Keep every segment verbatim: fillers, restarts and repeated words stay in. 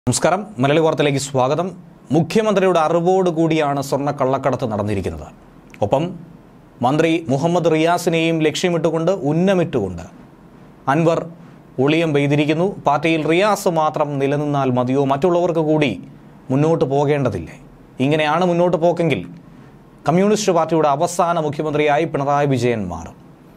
നമസ്കാരം. മലയാളി വാർത്തയിലേക്ക് സ്വാഗതം. മുഖ്യമന്ത്രിയുടെ അറിവോട് കൂടിയാണ് സ്വർണ്ണ കള്ളക്കടത്ത് നടന്നിരിക്കുന്നത്. ഒപ്പം മന്ത്രി മുഹമ്മദ് റിയാസിനെയും ലക്ഷ്യമിട്ടുകൊണ്ട് ഉന്നമിട്ടുകൊണ്ട് അൻവർ ഒളിയം പെയ്തിരിക്കുന്നു. പാർട്ടിയിൽ റിയാസ് മാത്രം നിലനിന്നാൽ മതിയോ, മറ്റുള്ളവർക്ക് കൂടി മുന്നോട്ട് പോകേണ്ടതില്ലേ? ഇങ്ങനെയാണ് മുന്നോട്ട് പോക്കെങ്കിൽ കമ്മ്യൂണിസ്റ്റ് പാർട്ടിയുടെ അവസാന മുഖ്യമന്ത്രിയായി പിണറായി വിജയൻ മാറും.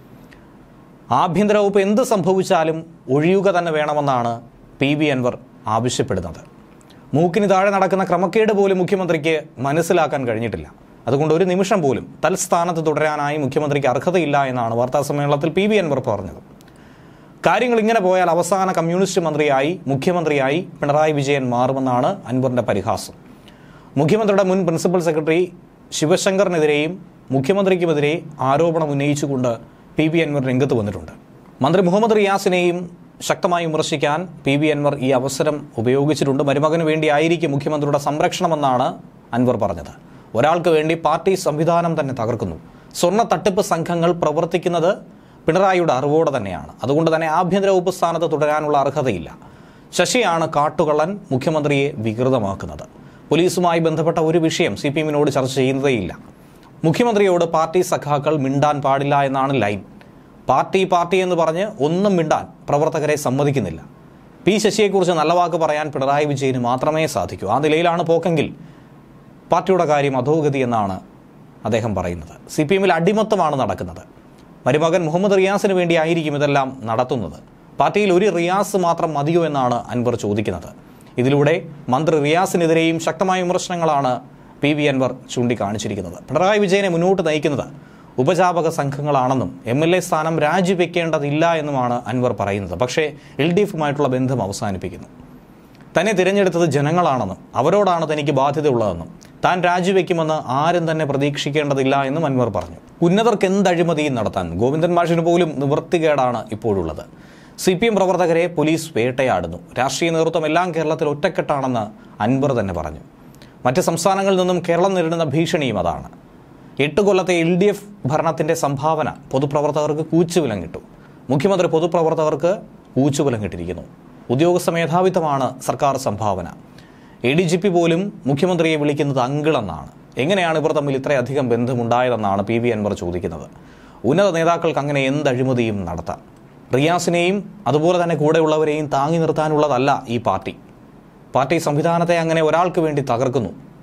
ആഭ്യന്തര വകുപ്പ് എന്ത് സംഭവിച്ചാലും ഒഴിയുക തന്നെ വേണമെന്നാണ് പി വി അൻവർ ആവശ്യപ്പെടുന്നത്. മൂക്കിന് താഴെ നടക്കുന്ന ക്രമക്കേട് പോലും മുഖ്യമന്ത്രിക്ക് മനസ്സിലാക്കാൻ കഴിഞ്ഞിട്ടില്ല. അതുകൊണ്ട് ഒരു നിമിഷം പോലും തൽസ്ഥാനത്ത് തുടരാനായി മുഖ്യമന്ത്രിക്ക് അർഹതയില്ല എന്നാണ് വാർത്താസമ്മേളനത്തിൽ പി വി അൻവർ പറഞ്ഞത്. കാര്യങ്ങൾ ഇങ്ങനെ പോയാൽ അവസാന കമ്മ്യൂണിസ്റ്റ് മന്ത്രിയായി മുഖ്യമന്ത്രിയായി പിണറായി വിജയൻ മാറുമെന്നാണ് അൻവറിന്റെ പരിഹാസം. മുഖ്യമന്ത്രിയുടെ മുൻ പ്രിൻസിപ്പൽ സെക്രട്ടറി ശിവശങ്കറിനെതിരെയും മുഖ്യമന്ത്രിക്കുമെതിരെ ആരോപണം ഉന്നയിച്ചുകൊണ്ട് പി വി അൻവർ രംഗത്ത് വന്നിട്ടുണ്ട്. മന്ത്രി മുഹമ്മദ് റിയാസിനെയും ശക്തമായി വിമർശിക്കാൻ പി വി അൻവർ ഈ അവസരം ഉപയോഗിച്ചിട്ടുണ്ട്. മരുമകന് വേണ്ടിയായിരിക്കും മുഖ്യമന്ത്രിയുടെ സംരക്ഷണമെന്നാണ് അൻവർ പറഞ്ഞത്. ഒരാൾക്ക് വേണ്ടി പാർട്ടി സംവിധാനം തന്നെ തകർക്കുന്നു. സ്വർണ്ണ തട്ടിപ്പ് സംഘങ്ങൾ പ്രവർത്തിക്കുന്നത് പിണറായിയുടെ അറിവോടെ തന്നെയാണ്. അതുകൊണ്ട് തന്നെ ആഭ്യന്തര വകുപ്പ് സ്ഥാനത്ത് തുടരാനുള്ള അർഹതയില്ല. ശശിയാണ് കാട്ടുകള്ളൻ മുഖ്യമന്ത്രിയെ വികൃതമാക്കുന്നത്. പോലീസുമായി ബന്ധപ്പെട്ട ഒരു വിഷയം സി പി എമ്മിനോട് ചർച്ച ചെയ്യുന്നതേയില്ല. മുഖ്യമന്ത്രിയോട് പാർട്ടി സഖാക്കൾ മിണ്ടാൻ പാടില്ല എന്നാണ് ലൈൻ. പാർട്ടി പാർട്ടി എന്ന് പറഞ്ഞ് ഒന്നും മിണ്ടാൻ പ്രവർത്തകരെ സമ്മതിക്കുന്നില്ല. പി ശശിയെക്കുറിച്ച് നല്ല വാക്ക് പറയാൻ പിണറായി വിജയന് മാത്രമേ സാധിക്കൂ. ആ നിലയിലാണ് പോക്കെങ്കിൽ പാർട്ടിയുടെ കാര്യം അധോഗതി എന്നാണ് അദ്ദേഹം പറയുന്നത്. സി പി എമ്മിൽ അടിമത്തമാണ് നടക്കുന്നത്. മരുമകൻ മുഹമ്മദ് റിയാസിന് വേണ്ടിയായിരിക്കും ഇതെല്ലാം നടത്തുന്നത്. പാർട്ടിയിൽ ഒരു റിയാസ് മാത്രം മതിയോ എന്നാണ് അൻവർ ചോദിക്കുന്നത്. ഇതിലൂടെ മന്ത്രി റിയാസിനെതിരെയും ശക്തമായ വിമർശനങ്ങളാണ് പി വി അൻവർ ചൂണ്ടിക്കാണിച്ചിരിക്കുന്നത്. പിണറായി വിജയനെ മുന്നോട്ട് നയിക്കുന്നത് ഉപജാപക സംഘങ്ങളാണെന്നും എം എൽ എ സ്ഥാനം രാജിവെക്കേണ്ടതില്ല എന്നുമാണ് അൻവർ പറയുന്നത്. പക്ഷേ എൽ ഡി എഫുമായിട്ടുള്ള ബന്ധം അവസാനിപ്പിക്കുന്നു. തന്നെ തിരഞ്ഞെടുത്തത് ജനങ്ങളാണെന്നും അവരോടാണ് തനിക്ക് ബാധ്യതയുള്ളതെന്നും താൻ രാജിവെക്കുമെന്ന് ആരും തന്നെ പ്രതീക്ഷിക്കേണ്ടതില്ല എന്നും അൻവർ പറഞ്ഞു. ഉന്നതർക്ക് എന്ത് അഴിമതിയും നടത്താൻ ഗോവിന്ദൻ മാഷിന് പോലും നിവൃത്തികേടാണ് ഇപ്പോഴുള്ളത്. സി പി എം പ്രവർത്തകരെ പോലീസ് വേട്ടയാടുന്നു. രാഷ്ട്രീയ നേതൃത്വം എല്ലാം കേരളത്തിൽ ഒറ്റക്കെട്ടാണെന്ന് അൻവർ തന്നെ പറഞ്ഞു. മറ്റ് സംസ്ഥാനങ്ങളിൽ നിന്നും കേരളം നേരിടുന്ന ഭീഷണിയും അതാണ്. എട്ട് കൊല്ലത്തെ എൽ ഡി എഫ് ഭരണത്തിൻ്റെ സംഭാവന പൊതുപ്രവർത്തകർക്ക് കൂച്ചുവിലം കിട്ടും. മുഖ്യമന്ത്രി പൊതുപ്രവർത്തകർക്ക് കൂച്ചുവിലം കിട്ടിയിരിക്കുന്നു. ഉദ്യോഗസ്ഥ മേധാവിത്വമാണ് സർക്കാർ സംഭാവന. എ ഡി ജി പി പോലും മുഖ്യമന്ത്രിയെ വിളിക്കുന്നത് അങ്കിളെന്നാണ്. എങ്ങനെയാണ് ഇവർ തമ്മിൽ ഇത്രയധികം ബന്ധമുണ്ടായതെന്നാണ് പി വി അൻവർ ചോദിക്കുന്നത്. ഉന്നത നേതാക്കൾക്ക് അങ്ങനെ എന്ത് അഴിമതിയും നടത്താം. റിയാസിനെയും അതുപോലെ തന്നെ കൂടെയുള്ളവരെയും താങ്ങി നിർത്താനുള്ളതല്ല ഈ പാർട്ടി. പാർട്ടി സംവിധാനത്തെ അങ്ങനെ ഒരാൾക്ക് വേണ്ടി തകർക്കുന്നു.